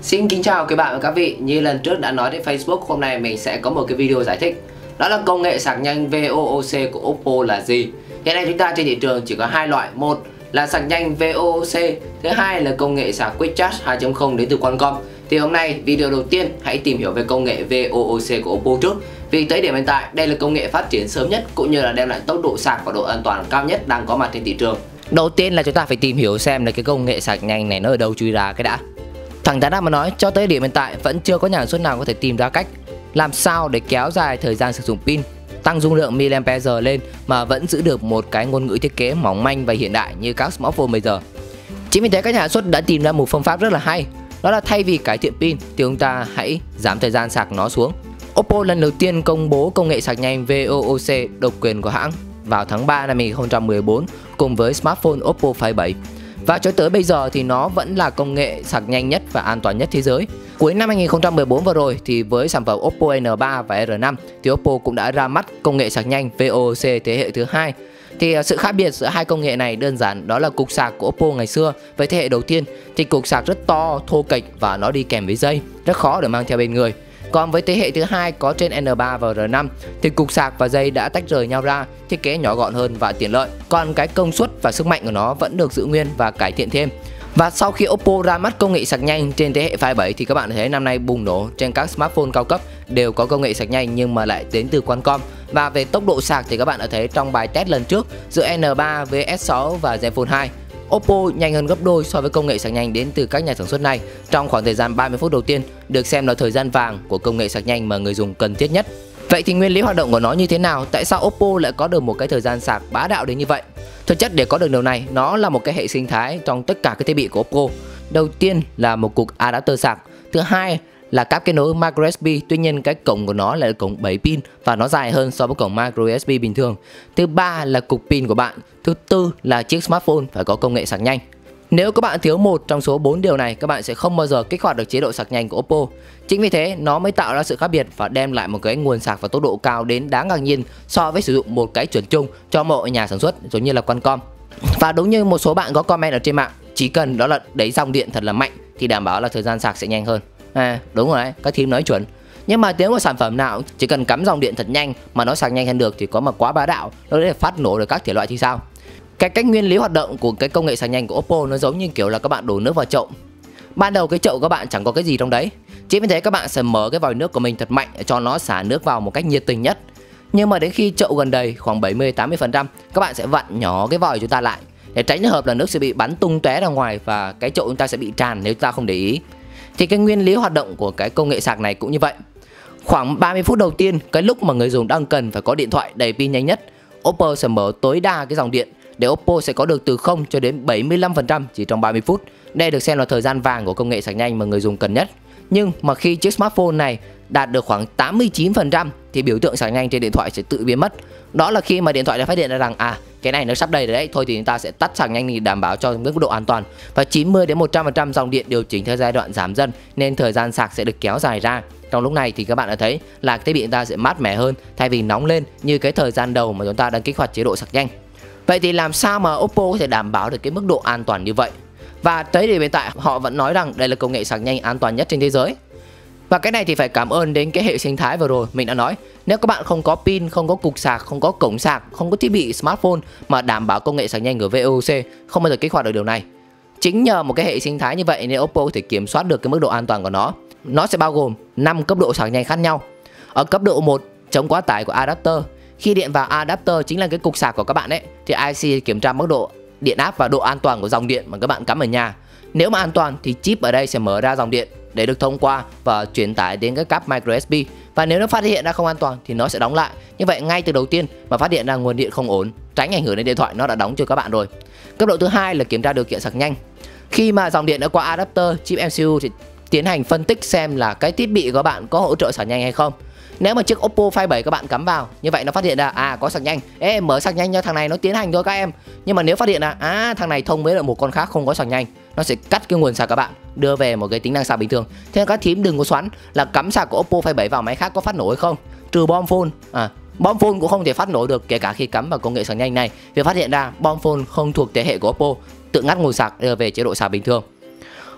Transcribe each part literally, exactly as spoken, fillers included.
Xin kính chào các bạn và các vị. Như lần trước đã nói trên Facebook, hôm nay mình sẽ có một cái video giải thích. Đó là công nghệ sạc nhanh vê o o xê của Oppo là gì. Hiện nay chúng ta trên thị trường chỉ có hai loại. Một là sạc nhanh vê o o xê, thứ hai là công nghệ sạc Quick Charge hai chấm không đến từ Qualcomm. Thì hôm nay video đầu tiên hãy tìm hiểu về công nghệ vê o o xê của Oppo trước. Vì tới điểm hiện tại đây là công nghệ phát triển sớm nhất cũng như là đem lại tốc độ sạc và độ an toàn cao nhất đang có mặt trên thị trường. Đầu tiên là chúng ta phải tìm hiểu xem là cái công nghệ sạc nhanh này nó ở đâu chui ra cái đã. Thẳng thắn ra mà nói, cho tới điểm hiện tại vẫn chưa có nhà sản xuất nào có thể tìm ra cách làm sao để kéo dài thời gian sử dụng pin, tăng dung lượng mAh lên mà vẫn giữ được một cái ngôn ngữ thiết kế mỏng manh và hiện đại như các smartphone bây giờ. Chính vì thế các nhà sản xuất đã tìm ra một phương pháp rất là hay, đó là thay vì cải thiện pin thì chúng ta hãy giảm thời gian sạc nó xuống. Oppo lần đầu tiên công bố công nghệ sạc nhanh vê o o xê độc quyền của hãng vào tháng ba năm hai nghìn không trăm mười bốn cùng với smartphone Oppo Find bảy. Và cho tới bây giờ thì nó vẫn là công nghệ sạc nhanh nhất và an toàn nhất thế giới. Cuối năm hai nghìn không trăm mười bốn vừa rồi thì với sản phẩm Oppo N ba và R năm thì Oppo cũng đã ra mắt công nghệ sạc nhanh vê o o xê thế hệ thứ hai. Thì sự khác biệt giữa hai công nghệ này đơn giản đó là cục sạc của Oppo ngày xưa với thế hệ đầu tiên thì cục sạc rất to, thô kệch và nó đi kèm với dây, rất khó để mang theo bên người. Còn với thế hệ thứ hai có trên N ba và R năm thì cục sạc và dây đã tách rời nhau ra, thiết kế nhỏ gọn hơn và tiện lợi. Còn cái công suất và sức mạnh của nó vẫn được giữ nguyên và cải thiện thêm. Và sau khi Oppo ra mắt công nghệ sạc nhanh trên thế hệ Find bảy thì các bạn thấy năm nay bùng nổ trên các smartphone cao cấp đều có công nghệ sạc nhanh nhưng mà lại đến từ Qualcomm. Và về tốc độ sạc thì các bạn đã thấy trong bài test lần trước giữa N ba với S sáu và Zenfone hai, Oppo nhanh hơn gấp đôi so với công nghệ sạc nhanh đến từ các nhà sản xuất này trong khoảng thời gian ba mươi phút đầu tiên, được xem là thời gian vàng của công nghệ sạc nhanh mà người dùng cần thiết nhất. Vậy thì nguyên lý hoạt động của nó như thế nào? Tại sao Oppo lại có được một cái thời gian sạc bá đạo đến như vậy? Thực chất để có được điều này, nó là một cái hệ sinh thái trong tất cả các thiết bị của Oppo. Đầu tiên là một cục adapter sạc, thứ hai là cáp kết nối micro u ét bê, tuy nhiên cái cổng của nó là cổng bảy pin và nó dài hơn so với cổng micro u ét bê bình thường. Thứ ba là cục pin của bạn, thứ tư là chiếc smartphone phải có công nghệ sạc nhanh. Nếu các bạn thiếu một trong số bốn điều này, các bạn sẽ không bao giờ kích hoạt được chế độ sạc nhanh của Oppo. Chính vì thế nó mới tạo ra sự khác biệt và đem lại một cái nguồn sạc và tốc độ cao đến đáng ngạc nhiên so với sử dụng một cái chuẩn chung cho mọi nhà sản xuất giống như là Qualcomm. Và đúng như một số bạn có comment ở trên mạng, chỉ cần đó là đẩy dòng điện thật là mạnh thì đảm bảo là thời gian sạc sẽ nhanh hơn. À, đúng rồi đấy, các thím nói chuẩn. Nhưng mà nếu một sản phẩm nào chỉ cần cắm dòng điện thật nhanh mà nó sạc nhanh hơn được thì có mà quá bá đạo, nó để phát nổ được các thể loại thì sao? Cái cách nguyên lý hoạt động của cái công nghệ sạc nhanh của Oppo nó giống như kiểu là các bạn đổ nước vào chậu. Ban đầu cái chậu các bạn chẳng có cái gì trong đấy. Chính vì thế các bạn sẽ mở cái vòi nước của mình thật mạnh để cho nó xả nước vào một cách nhiệt tình nhất. Nhưng mà đến khi chậu gần đầy khoảng bảy mươi đến tám mươi phần trăm, các bạn sẽ vặn nhỏ cái vòi chúng ta lại để tránh trường hợp là nước sẽ bị bắn tung tóe ra ngoài và cái chậu chúng ta sẽ bị tràn nếu chúng ta không để ý. Thì cái nguyên lý hoạt động của cái công nghệ sạc này cũng như vậy. Khoảng ba mươi phút đầu tiên, cái lúc mà người dùng đang cần phải có điện thoại đầy pin nhanh nhất, Oppo sẽ mở tối đa cái dòng điện để Oppo sẽ có được từ không cho đến bảy mươi lăm phần trăm chỉ trong ba mươi phút. Đây được xem là thời gian vàng của công nghệ sạc nhanh mà người dùng cần nhất. Nhưng mà khi chiếc smartphone này đạt được khoảng tám mươi chín phần trăm thì biểu tượng sạc nhanh trên điện thoại sẽ tự biến mất. Đó là khi mà điện thoại đã phát hiện ra rằng à cái này nó sắp đầy rồi đấy, thôi thì chúng ta sẽ tắt sạc nhanh để đảm bảo cho mức độ an toàn. Và chín mươi đến một trăm phần trăm dòng điện điều chỉnh theo giai đoạn giảm dần nên thời gian sạc sẽ được kéo dài ra. Trong lúc này thì các bạn đã thấy là thiết bị chúng ta sẽ mát mẻ hơn thay vì nóng lên như cái thời gian đầu mà chúng ta đang kích hoạt chế độ sạc nhanh. Vậy thì làm sao mà Oppo có thể đảm bảo được cái mức độ an toàn như vậy? Và tới điểm hiện tại họ vẫn nói rằng đây là công nghệ sạc nhanh an toàn nhất trên thế giới. Và cái này thì phải cảm ơn đến cái hệ sinh thái vừa rồi mình đã nói. Nếu các bạn không có pin, không có cục sạc, không có cổng sạc, không có thiết bị smartphone mà đảm bảo công nghệ sạc nhanh của vê o o xê, không bao giờ kích hoạt được điều này. Chính nhờ một cái hệ sinh thái như vậy nên Oppo có thể kiểm soát được cái mức độ an toàn của nó. Nó sẽ bao gồm năm cấp độ sạc nhanh khác nhau. Ở cấp độ một, chống quá tải của adapter. Khi điện vào adapter chính là cái cục sạc của các bạn ấy thì i xê kiểm tra mức độ điện áp và độ an toàn của dòng điện mà các bạn cắm ở nhà. Nếu mà an toàn thì chip ở đây sẽ mở ra dòng điện để được thông qua và truyền tải đến cái cáp micro u ét bê. Và nếu nó phát hiện ra không an toàn thì nó sẽ đóng lại. Như vậy ngay từ đầu tiên mà phát hiện ra nguồn điện không ổn, tránh ảnh hưởng đến điện thoại, nó đã đóng cho các bạn rồi. Cấp độ thứ hai là kiểm tra điều kiện sạc nhanh. Khi mà dòng điện đã qua adapter, chip em xê u thì tiến hành phân tích xem là cái thiết bị của các bạn có hỗ trợ sạc nhanh hay không. Nếu mà chiếc Oppo Find bảy các bạn cắm vào, như vậy nó phát hiện ra à có sạc nhanh, ê mở sạc nhanh cho thằng này nó tiến hành thôi các em. Nhưng mà nếu phát hiện ra à thằng này thông với lại một con khác không có sạc nhanh, nó sẽ cắt cái nguồn sạc các bạn, đưa về một cái tính năng sạc bình thường. Thế nên các thím đừng có xoắn là cắm sạc của Oppo Find bảy vào máy khác có phát nổ hay không, trừ bom phone. À, bom phone cũng không thể phát nổ được kể cả khi cắm vào công nghệ sạc nhanh này. Việc phát hiện ra bom phone không thuộc thế hệ của Oppo, tự ngắt nguồn sạc đưa về chế độ sạc bình thường.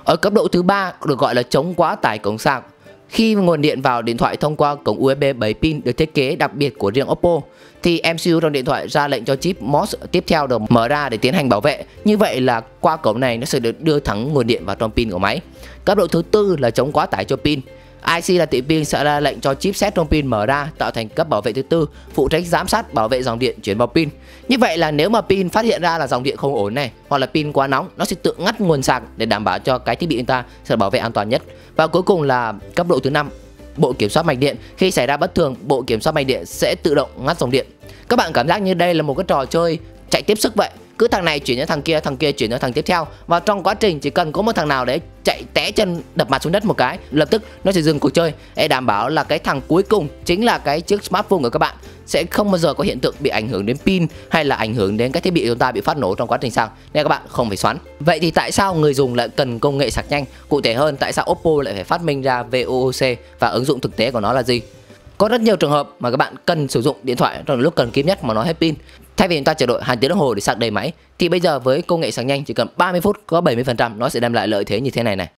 Ở cấp độ thứ ba được gọi là chống quá tải cổng sạc. Khi nguồn điện vào điện thoại thông qua cổng u ét bê bảy pin được thiết kế đặc biệt của riêng Oppo, thì em xê u trong điện thoại ra lệnh cho chip em o ét tiếp theo được mở ra để tiến hành bảo vệ. Như vậy là qua cổng này nó sẽ được đưa thẳng nguồn điện vào trong pin của máy. Cấp độ thứ tư là chống quá tải cho pin. i xê là tỉ pin sẽ ra lệnh cho chipset trong pin mở ra, tạo thành cấp bảo vệ thứ tư, phụ trách giám sát bảo vệ dòng điện chuyển vào pin. Như vậy là nếu mà pin phát hiện ra là dòng điện không ổn này, hoặc là pin quá nóng, nó sẽ tự ngắt nguồn sạc để đảm bảo cho cái thiết bị chúng ta sẽ bảo vệ an toàn nhất. Và cuối cùng là cấp độ thứ năm, bộ kiểm soát mạch điện. Khi xảy ra bất thường, bộ kiểm soát mạch điện sẽ tự động ngắt dòng điện. Các bạn cảm giác như đây là một cái trò chơi chạy tiếp sức vậy. Cứ thằng này chuyển cho thằng kia, thằng kia chuyển cho thằng tiếp theo. Và trong quá trình chỉ cần có một thằng nào đấy chạy té chân đập mặt xuống đất một cái, lập tức nó sẽ dừng cuộc chơi để đảm bảo là cái thằng cuối cùng chính là cái chiếc smartphone của các bạn sẽ không bao giờ có hiện tượng bị ảnh hưởng đến pin hay là ảnh hưởng đến cái thiết bị chúng ta bị phát nổ trong quá trình sạc, nên các bạn không phải xoắn. Vậy thì tại sao người dùng lại cần công nghệ sạc nhanh? Cụ thể hơn, tại sao Oppo lại phải phát minh ra vê o o xê và ứng dụng thực tế của nó là gì? Có rất nhiều trường hợp mà các bạn cần sử dụng điện thoại trong lúc cần kiếm nhất mà nó hết pin. Thay vì chúng ta chờ đợi hàng tiếng đồng hồ để sạc đầy máy, thì bây giờ với công nghệ sạc nhanh chỉ cần ba mươi phút có bảy mươi phần trăm nó sẽ đem lại lợi thế như thế này này.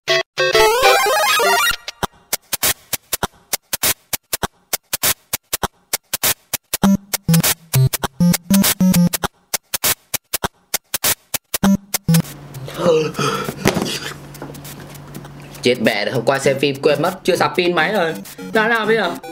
Chết mẹ rồi, hôm qua xem phim quên mất chưa sạc pin máy rồi. Làm nào bây giờ?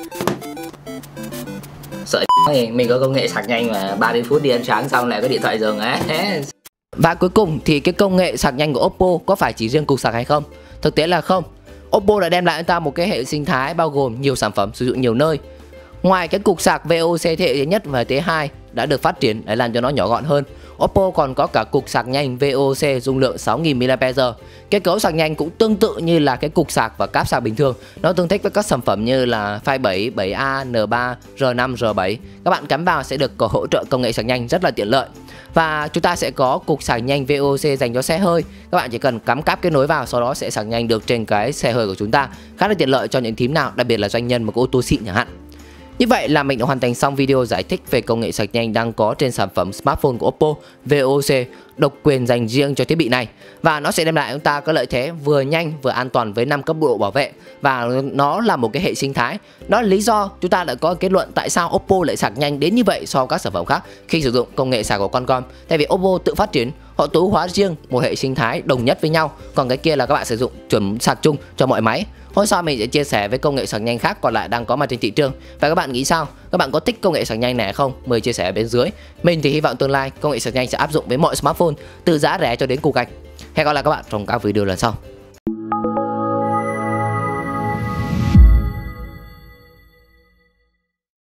Sợ này, mình có công nghệ sạc nhanh mà ba mươi phút đi ăn sáng xong lại có điện thoại dừng á. Và cuối cùng thì cái công nghệ sạc nhanh của Oppo có phải chỉ riêng cục sạc hay không? Thực tế là không. Oppo đã đem lại cho ta một cái hệ sinh thái bao gồm nhiều sản phẩm sử dụng nhiều nơi. Ngoài cái cục sạc vê o o xê thế hệ thứ nhất và thế hệ hai đã được phát triển để làm cho nó nhỏ gọn hơn, Oppo còn có cả cục sạc nhanh vê o o xê dung lượng sáu nghìn mi-li-am-pe-giờ. Kết cấu sạc nhanh cũng tương tự như là cái cục sạc và cáp sạc bình thường. Nó tương thích với các sản phẩm như là Phase bảy, bảy A, N ba, R năm, R bảy. Các bạn cắm vào sẽ được có hỗ trợ công nghệ sạc nhanh rất là tiện lợi. Và chúng ta sẽ có cục sạc nhanh vê o o xê dành cho xe hơi. Các bạn chỉ cần cắm cáp kết nối vào, sau đó sẽ sạc nhanh được trên cái xe hơi của chúng ta. Khá là tiện lợi cho những thím nào, đặc biệt là doanh nhân một cái ô tô xịn chẳng hạn. Như vậy là mình đã hoàn thành xong video giải thích về công nghệ sạc nhanh đang có trên sản phẩm smartphone của Oppo vê o o xê độc quyền dành riêng cho thiết bị này. Và nó sẽ đem lại chúng ta có lợi thế vừa nhanh vừa an toàn với năm cấp độ bảo vệ. Và nó là một cái hệ sinh thái. Đó là lý do chúng ta đã có kết luận tại sao Oppo lại sạc nhanh đến như vậy so với các sản phẩm khác khi sử dụng công nghệ sạc của Qualcomm. Tại vì Oppo tự phát triển, họ tối ưu hóa riêng một hệ sinh thái đồng nhất với nhau. Còn cái kia là các bạn sử dụng chuẩn sạc chung cho mọi máy. Hôm sau mình sẽ chia sẻ với công nghệ sạc nhanh khác còn lại đang có mặt trên thị trường. Và các bạn nghĩ sao? Các bạn có thích công nghệ sạc nhanh này không? Mời chia sẻ ở bên dưới. Mình thì hy vọng tương lai công nghệ sạc nhanh sẽ áp dụng với mọi smartphone từ giá rẻ cho đến cục gạch. Hẹn gặp lại các bạn trong các video lần sau.